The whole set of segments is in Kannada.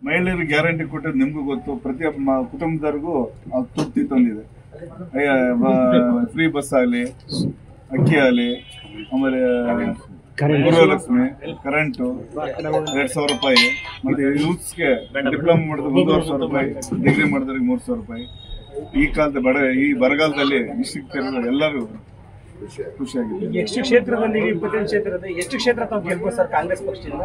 ಮಹಿಳೆಯರಿಗೆ ಗ್ಯಾರಂಟಿ ಕೊಟ್ಟಿದ್ದು ನಿಮಗೂ ಗೊತ್ತು. ಪ್ರತಿಯೊಬ್ಬ ಕುಟುಂಬದವರಿಗೂ ತೃಪ್ತಿ ತಂದಿದೆ. ಫ್ರೀ ಬಸ್ ಆಗಲಿ, ಅಕ್ಕಿ ಆಗಲಿ, ಆಮೇಲೆ ಗೃಹಲಕ್ಷ್ಮಿ, ಕರೆಂಟು 2,000 ರೂಪಾಯಿ, ಮತ್ತೆ ಯೂತ್ಸ್ಗೆ ಡಿಪ್ಲೊಮಾ ಮಾಡಿದ್ರೆ 1,500 ರೂಪಾಯಿ, ಡಿಗ್ರಿ ಮಾಡಿದ್ರೆ 3,000 ರೂಪಾಯಿ. ಈ ಕಾಲದ ಈ ಬರಗಾಲದಲ್ಲಿ ಇಷ್ಟು ಎಲ್ಲರೂ ಖುಷಿಯಾಗಿದೆ. ಎಷ್ಟು ಕ್ಷೇತ್ರದಲ್ಲಿ ಎಷ್ಟು ಕ್ಷೇತ್ರ ತಾವು ಗೆಲ್ಬೋದು ಸರ್ ಕಾಂಗ್ರೆಸ್ ಪಕ್ಷದಿಂದ?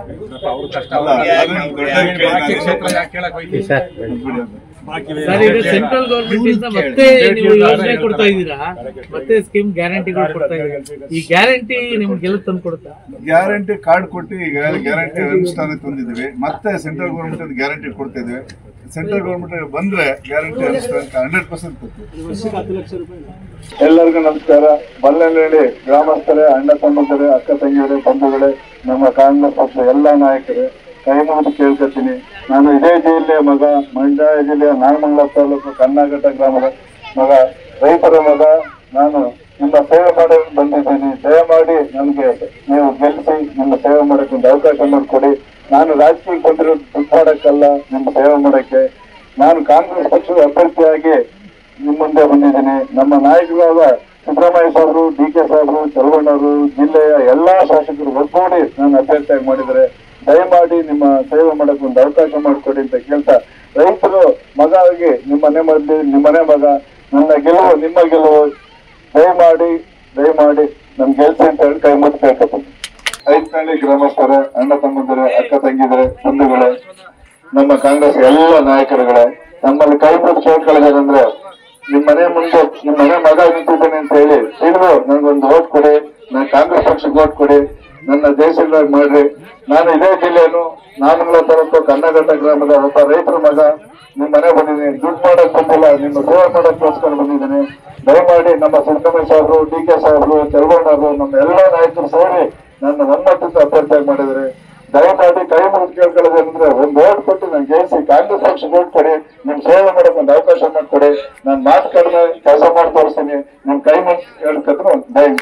ಸೆಂಟ್ರಲ್ ಗವರ್ಮೆಂಟ್ ಇಂದ ಮತ್ತೆ ನೀವು ಯೋಜನೆ ಕೊಡ್ತಾ ಇದ್ದೀರಾ, ಮತ್ತೆ ಸ್ಕೀಮ್ ಗ್ಯಾರಂಟಿಗಳು ಕೊಡ್ತಾ ಇದ್ದೀರಾ. ಈ ಗ್ಯಾರಂಟಿ ನಿಮ್ಗೆ ಗೆಲ್ಲ ತಂದು ಕೊಡುತ್ತಾ? ಗ್ಯಾರಂಟಿ ಕಾರ್ಡ್ ಕೊಟ್ಟು ಈಗ ಗ್ಯಾರಂಟಿ ಅನುಷ್ಠಾನ ತಂದಿದ್ದೀವಿ. ಮತ್ತೆ ಸೆಂಟ್ರಲ್ ಗವರ್ಮೆಂಟ್ ಗ್ಯಾರಂಟಿ ಕೊಡ್ತಾ ಇದ್ದೀವಿ. ಸೆಂಟ್ರಲ್ ಗವರ್ಮೆಂಟ್ ಬಂದ್ರೆ ಗ್ಯಾರಂಟಿ ಅನುಷ್ಠಾನ 100% ಕೊಡ್ತೀವಿ. ಎಲ್ಲರಿಗೂ ನಮಸ್ಕಾರ. ಬಲ್ಲನಹಳ್ಳಿ ಗ್ರಾಮಸ್ಥರೇ, ಅಣ್ಣ ತಮ್ಮಂದಿರೇ, ಅಕ್ಕ ತಂಗಿಯರೇ, ಬಂಧುಗಳೇ, ನಮ್ಮ ಕಾಂಗ್ರೆಸ್ ಪಕ್ಷ ಎಲ್ಲ ನಾಯಕರೇ, ಕೈ ಮುಗಿದು ಕೇಳ್ಕೊತೀನಿ. ನಾನು ಇದೇ ಜಿಲ್ಲೆಯ ಮಗ, ಮಂಡ್ಯ ಜಿಲ್ಲೆಯ ನಾಗಮಂಗಲ ತಾಲೂಕು ಕನ್ನಾಘಟ್ಟ ಗ್ರಾಮದ ಮಗ, ರೈತರ ಮಗ. ನಾನು ನಿಮ್ಮ ಸೇವೆ ಮಾಡಲು ಬಂದಿದ್ದೀನಿ. ದಯಮಾಡಿ ನನಗೆ ನೀವು ಗೆಲ್ಲಿಸಿ ನಿಮ್ಮ ಸೇವೆ ಮಾಡೋಕ್ಕೆ ಒಂದು ಅವಕಾಶ ಮಾಡಿಕೊಡಿ. ನಾನು ರಾಜಕೀಯಕ್ಕೆ ಬಂದಿರೋ ದುಡ್ಡು ಮಾಡೋಕ್ಕಲ್ಲ, ನಿಮ್ಮ ಸೇವೆ ಮಾಡೋಕ್ಕೆ. ನಾನು ಕಾಂಗ್ರೆಸ್ ಪಕ್ಷದ ಅಭ್ಯರ್ಥಿಯಾಗಿ ನಿಮ್ಮ ಮುಂದೆ ಬಂದಿದ್ದೀನಿ. ನಮ್ಮ ನಾಯಕರಾದ ಸಿದ್ದರಾಮಯ್ಯ ಸಾಹೇಬರು, DK ಸಾಹೇಬರು, ಚಲವಣ್ಣವರು, ಜಿಲ್ಲೆಯ ಎಲ್ಲಾ ಶಾಸಕರು ಒಗ್ಗೂಡಿ ನಾನು ಅಭ್ಯರ್ಥಿಯಾಗಿ ಮಾಡಿದರೆ ದಯಮಾಡಿ ನಿಮ್ಮ ಸೇವೆ ಮಾಡೋಕೆ ಒಂದು ಅವಕಾಶ ಮಾಡಿಕೊಡಿ ಅಂತ ಕೇಳ್ತಾ, ರೈತರು ಮಗ ಆಗಿ ನಿಮ್ಮನೆ ಮಗ, ನನ್ನ ಗೆಲುವು ನಿಮ್ಮ ಗೆಲುವು. ದಯಮಾಡಿ ನನ್ ಗೆಲ್ಸಿ ಅಂತ ಹೇಳಿ ಕೈ ಮುಟ್ಟು ಕೇಳ್ಕೊತೀನಿ. ಐತನಹಳ್ಳಿ ಗ್ರಾಮಸ್ಥರೇ, ಅಣ್ಣ ತಮ್ಮಂದಿರೇ, ಅಕ್ಕ ತಂಗಿಯರೇ, ಬಂಧುಗಳೇ, ನಮ್ಮ ಕಾಂಗ್ರೆಸ್ ಎಲ್ಲ ನಾಯಕರುಗಳೇ, ನಮ್ಮಲ್ಲಿ ಕೈ ಮುಟ್ಟು ಕೇಳ್ಕೊಳ್ಳೋದಂದ್ರೆ ನಿಮ್ಮ ಮನೆ ಮಗ ನಿಂತಿದ್ದೇನೆ ಅಂತ ಹೇಳಿ ತಿಳಿದು ನನ್ಗೊಂದು ಓಟ್ ಕೊಡಿ. ನಾನು ಕಾಂಗ್ರೆಸ್ ಪಕ್ಷಕ್ಕೆ ಓಟ್ ಕೊಡಿ. ನನ್ನ ದೇಶದಾಗ ಮಾಡ್ರಿ. ನಾನು ಇದೇ ಜಿಲ್ಲೆಯನ್ನು ನಾಗಮಂಗಲ ತಾಲೂಕು ಕನ್ನಘಟ್ಟ ಗ್ರಾಮದ ಒಬ್ಬ ರೈತರ ಮಗ. ನಿಮ್ಮ ಮನೆ ಬಂದಿದ್ದೀನಿ. ದುಡ್ಡು ಮಾಡಕ್ ಬಂದಿಲ್ಲ, ನಿಮ್ಮ ಸೇವೆ ಮಾಡೋಕ್ಕೋಸ್ಕರ ಬಂದಿದ್ದೀನಿ. ದಯಮಾಡಿ ನಮ್ಮ ಸಿದ್ದರಾಮಯ್ಯ ಸಾಹೇಬರು, DK ಸಾಹೇಬರು, ಚಲವಣ್ಣವರು, ನಮ್ಮ ಎಲ್ಲಾ ನಾಯಕರು ಸೇರಿ ನನ್ನ ಒಮ್ಮತದಿಂದ ಅಭ್ಯರ್ಥಿಯಾಗಿ ಮಾಡಿದರೆ ದಯಮಾಡಿ ಕೈ ಮುಗಿದು ಕೇಳ್ಕೊಳ್ಳೋದೇನಂದ್ರೆ ಒಂದು ಓಟ್ ಕೊಟ್ಟು ನಾನು ಗೆಲ್ಸಿ ಕಾಂಗ್ರೆಸ್ ಪಕ್ಷಕ್ಕೆ ಓಟ್ ಕೊಡಿ. ನಿಮ್ ಸೇವೆ ಮಾಡಕ್ ಒಂದು ಅವಕಾಶ ಮಾಡಿಕೊಡಿ. ನಾನು ಮಾತು ಕಡಿಮೆ ಕೆಲಸ ಮಾಡಿ ತೋರಿಸ್ತೀನಿ. ನಿಮ್ ಕೈ ಮುಗಿದು ಕೇಳ್ಕೊದ್ರು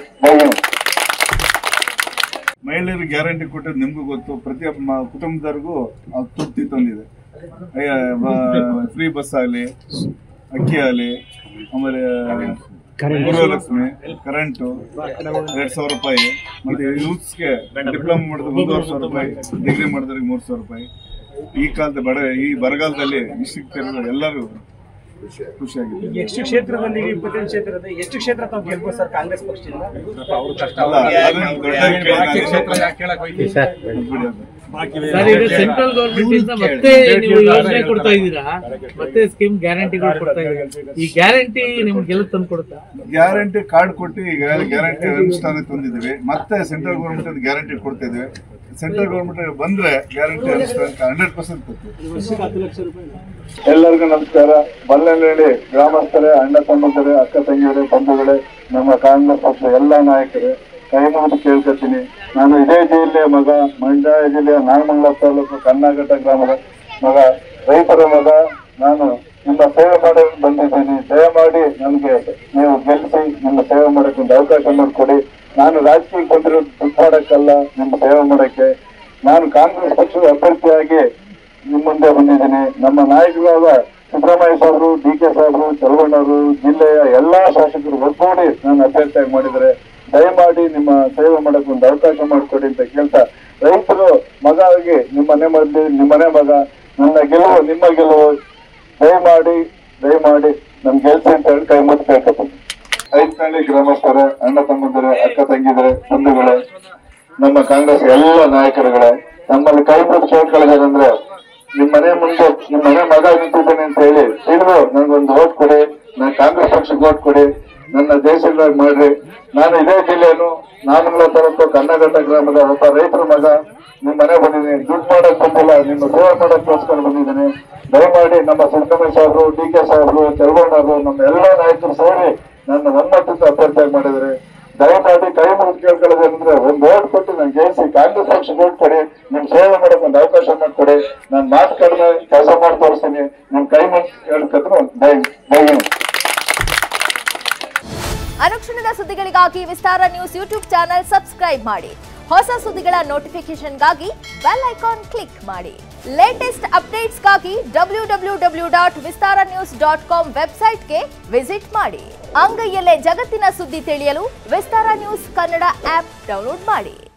ಮಹಿಳೆಯರಿಗೆ ಗ್ಯಾರಂಟಿ ಕೊಟ್ಟಿದ್ದು ನಿಮಗೂ ಗೊತ್ತು. ಪ್ರತಿಯೊಬ್ಬ ಕುಟುಂಬದವರಿಗೂ ತೃಪ್ತಿ ತಂದಿದೆ. ಫ್ರೀ ಬಸ್ ಆಗಲಿ, ಅಕ್ಕಿ ಆಗಲಿ, ಆಮೇಲೆ ಗೃಹಲಕ್ಷ್ಮಿ, ಕರೆಂಟು 2,000 ರೂಪಾಯಿ, ಮತ್ತೆ ಯೂತ್ಸ್ಗೆ ಡಿಪ್ಲೊಮಾ ಮಾಡಿದ್ರೆ 1,500 ರೂಪಾಯಿ, ಡಿಗ್ರಿ ಮಾಡಿದ್ರೆ 3,000 ರೂಪಾಯಿ. ಈ ಕಾಲದ ಈ ಬರಗಾಲದಲ್ಲಿ ಇಷ್ಟು ಎಲ್ಲರೂ ಖುಷಿಯಾಗಿದೆ. ಎಷ್ಟು ಕ್ಷೇತ್ರದಲ್ಲಿ ಎಷ್ಟು ಕ್ಷೇತ್ರ ತಾವು ಗೆಲ್ಬೋದು ಸರ್ ಕಾಂಗ್ರೆಸ್ ಪಕ್ಷದಿಂದ? ಸೆಂಟ್ರಲ್ ಗವರ್ಮೆಂಟ್ ಇಂದ ಮತ್ತೆ ನೀವು ಯೋಜನೆ ಕೊಡ್ತಾ ಇದ್ದೀರಾ, ಮತ್ತೆ ಸ್ಕೀಮ್ ಗ್ಯಾರಂಟಿಗಳು ಕೊಡ್ತಾ ಇದ್ದೀರಾ. ಈ ಗ್ಯಾರಂಟಿ ನಿಮ್ಗೆ ಗೆಲ್ಲ ತಂದು ಕೊಡುತ್ತಾ? ಗ್ಯಾರಂಟಿ ಕಾರ್ಡ್ ಕೊಟ್ಟು ಈಗ ಗ್ಯಾರಂಟಿ ಅನುಷ್ಠಾನ ತಂದಿದ್ದೀವಿ. ಮತ್ತೆ ಸೆಂಟ್ರಲ್ ಗವರ್ಮೆಂಟ್ ಗ್ಯಾರಂಟಿ ಕೊಡ್ತಾ ಇದ್ದೀವಿ. ಸೆಂಟ್ರಲ್ ಗವರ್ಮೆಂಟ್ ಬಂದ್ರೆ ಗ್ಯಾರಂಟಿ ಅನುಷ್ಠಾನ 100% ಕೊಡ್ತೀವಿ. ಎಲ್ಲರಿಗೂ ನಮಸ್ಕಾರ. ಬಲ್ಲನಹಳ್ಳಿ ಗ್ರಾಮಸ್ಥರೇ, ಅಣ್ಣ ತಮ್ಮಂದಿರೇ, ಅಕ್ಕ ತಂಗಿಯರೇ, ಬಂಧುಗಳೇ, ನಮ್ಮ ಕಾಂಗ್ರೆಸ್ ಪಕ್ಷ ಎಲ್ಲ ನಾಯಕರೇ, ಕೈ ಮುಗಿದು ಕೇಳ್ಕೊತೀನಿ. ನಾನು ಇದೇ ಜಿಲ್ಲೆಯ ಮಗ, ಮಂಡ್ಯ ಜಿಲ್ಲೆಯ ನಾಗಮಂಗಲ ತಾಲೂಕು ಕನ್ನಾಘಟ್ಟ ಗ್ರಾಮದ ಮಗ, ರೈತರ ಮಗ. ನಾನು ನಿಮ್ಮ ಸೇವೆ ಮಾಡಲು ಬಂದಿದ್ದೀನಿ. ದಯಮಾಡಿ ನನಗೆ ನೀವು ಗೆಲ್ಲಿಸಿ ನಿಮ್ಮ ಸೇವೆ ಮಾಡೋಕೆ ಒಂದು ಅವಕಾಶ ಮಾಡಿಕೊಡಿ. ನಾನು ರಾಜಕೀಯಕ್ಕೆ ಬಂದಿರೋ ದುಡ್ಡು ಮಾಡೋಕ್ಕಲ್ಲ, ನಿಮ್ಮ ಸೇವೆ ಮಾಡೋಕ್ಕೆ. ನಾನು ಕಾಂಗ್ರೆಸ್ ಪಕ್ಷದ ಅಭ್ಯರ್ಥಿಯಾಗಿ ನಿಮ್ಮ ಮುಂದೆ ಬಂದಿದ್ದೀನಿ. ನಮ್ಮ ನಾಯಕರಾದ ಸಿದ್ದರಾಮಯ್ಯ ಸಾಹೇಬರು, DK ಸಾಹೇಬರು, ಚಲವಣ್ಣವರು, ಜಿಲ್ಲೆಯ ಎಲ್ಲಾ ಶಾಸಕರು ಒಗ್ಗೂಡಿ ನಾನು ಅಭ್ಯರ್ಥಿಯಾಗಿ ಮಾಡಿದರೆ ದಯಮಾಡಿ ನಿಮ್ಮ ಸೇವೆ ಮಾಡೋಕೆ ಒಂದು ಅವಕಾಶ ಮಾಡಿಕೊಡಿ ಅಂತ ಕೇಳ್ತಾ, ರೈತರು ಮಗ ಆಗಿ ನಿಮ್ಮನೆ ಮಗ, ನನ್ನ ಗೆಲುವು ನಿಮ್ಮ ಗೆಲುವು. ದಯಮಾಡಿ ನನ್ ಗೆಲ್ಸಿ ಅಂತ ಹೇಳಿ ಕೈ ಮುಟ್ಟು ಕೇಳ್ಕೊತೀನಿ. ಐತನಹಳ್ಳಿ ಗ್ರಾಮಸ್ಥರೇ, ಅಣ್ಣ ತಮ್ಮಂದಿರೇ, ಅಕ್ಕ ತಂಗಿಯರೇ, ಬಂಧುಗಳೇ, ನಮ್ಮ ಕಾಂಗ್ರೆಸ್ ಎಲ್ಲ ನಾಯಕರುಗಳೇ, ನಮ್ಮಲ್ಲಿ ಕೈ ಮುಟ್ಟು ಕೇಳ್ಕೊಳ್ಳೋದೇನಂದ್ರೆ ನಿಮ್ಮ ಮನೆ ಮಗ ನಿಂತಿದ್ದೇನೆ ಅಂತ ಹೇಳಿ ತಿಳಿದು ನನ್ಗೊಂದು ಓಟ್ ಕೊಡಿ. ನಾನು ಕಾಂಗ್ರೆಸ್ ಪಕ್ಷಕ್ಕೆ ಓಟ್ ಕೊಡಿ. ನನ್ನ ದೇಶದಾಗ ಮಾಡ್ರಿ. ನಾನು ಇದೇ ಜಿಲ್ಲೆಯನ್ನು ನಾಗಮಂಗಲ ತಾಲೂಕು ಕನ್ನಘಟ್ಟ ಗ್ರಾಮದ ಒಬ್ಬ ರೈತರ ಮಗ. ನಿಮ್ಮ ಮನೆ ಬಂದಿದ್ದೀನಿ. ದುಡ್ಡು ಮಾಡಕ್ ಬಂದಿಲ್ಲ, ನಿಮ್ಮ ಸೇವೆ ಮಾಡೋಕ್ಕೋಸ್ಕರ ಬಂದಿದ್ದೀನಿ. ದಯಮಾಡಿ ನಮ್ಮ ಸಿದ್ದರಾಮಯ್ಯ ಸಾಹೇಬರು, DK ಸಾಹೇಬರು, ಚಲವಣ್ಣವರು, ನಮ್ಮ ಎಲ್ಲಾ ನಾಯಕರು ಸೇರಿ ನನ್ನ ಒಮ್ಮತದಿಂದ ಅಭ್ಯರ್ಥಿಯಾಗಿ ಮಾಡಿದರೆ ದಯಮಾಡಿ ಕೈ ಮುಗಿದು ಕೇಳ್ಕೊಳ್ಳೋದೇನಂದ್ರೆ ಒಂದು ಓಟ್ ಕೊಟ್ಟು ನಾನು ಗೆಲ್ಸಿ ಕಾಂಗ್ರೆಸ್ ಪಕ್ಷಕ್ಕೆ ಓಟ್ ಕೊಡಿ. ನಿಮ್ ಸೇವೆ ಮಾಡೋಕೆ ಒಂದು ಅವಕಾಶ ಮಾಡಿಕೊಡಿ. ನಾನು ಮಾತು ಕಡಿಮೆ ಕೆಲಸ ಮಾಡಿ ತೋರಿಸ್ತೀನಿ. ನಿಮ್ ಕೈ ಮುಗಿದು ಕೇಳ್ಕೊದ್ರು ಅನುಕ್ಷಣದ ಸುದ್ದಿಗಳಿಗಾಗಿ Vistara news YouTube channel subscribe ಮಾಡಿ. ಹೊಸ ಸುದ್ದಿಗಳ ನೋಟಿಫಿಕೇಶನ್ಗಾಗಿ ಬೆಲ್ ಐಕಾನ್ ಕ್ಲಿಕ್ ಮಾಡಿ. ಲೇಟೆಸ್ಟ್ ಅಪ್ಡೇಟ್ಸ್ಗಾಗಿ www.vistaranews.com ವೆಬ್ಸೈಟ್ಗೆ ವಿಸಿಟ್ ಮಾಡಿ. ಅಂಗೈಯಲ್ಲೇ ಜಗತ್ತಿನ ಸುದ್ದಿ ತಿಳಿಯಲು Vistara news Kannada app download ಮಾಡಿ.